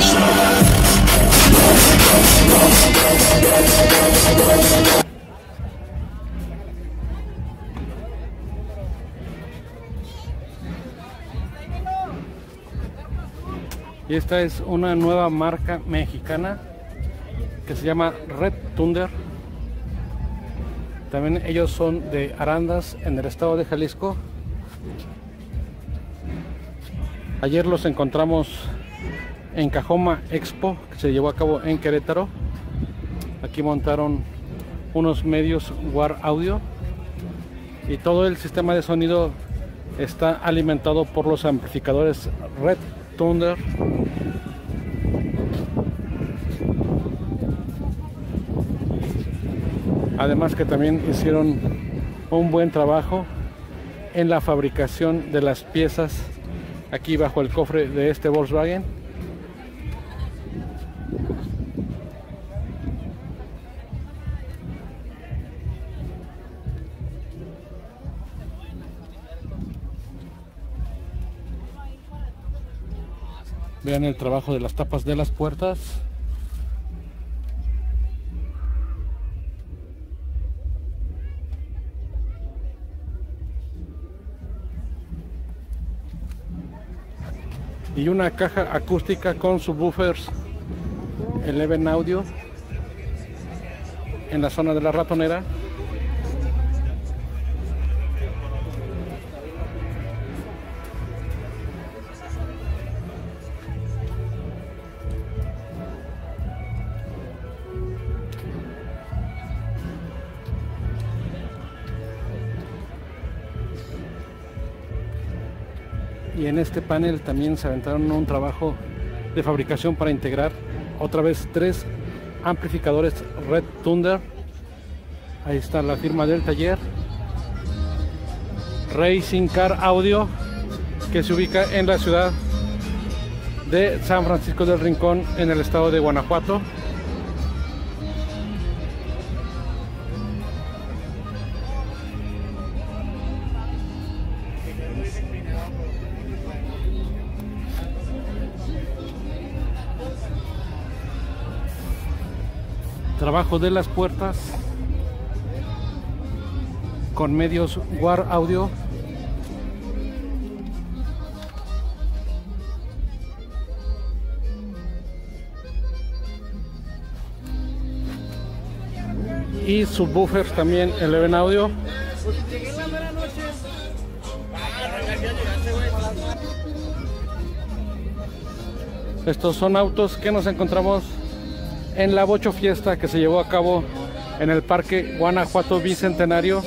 Y esta es una nueva marca mexicana que se llama Red Thunder. También ellos son de Arandas, en el estado de Jalisco. Ayer los encontramos en Cajoma Expo, que se llevó a cabo en Querétaro. Aquí montaron unos medios WAR Audio y todo el sistema de sonido está alimentado por los amplificadores Red Thunder. Además que también hicieron un buen trabajo en la fabricación de las piezas aquí bajo el cofre de este Volkswagen. Vean el trabajo de las tapas de las puertas. Y una caja acústica con subwoofers Eleven Audio en la zona de la ratonera. Y en este panel también se aventaron un trabajo de fabricación para integrar otra vez 3 amplificadores Red Thunder. Ahí está la firma del taller, Racing Car Audio, que se ubica en la ciudad de San Francisco del Rincón, en el estado de Guanajuato. Trabajo de las puertas con medios WAR Audio. Y subwoofers también Eleven Audio. Estos son autos que nos encontramos en la Bocho Fiesta que se llevó a cabo en el Parque Guanajuato Bicentenario.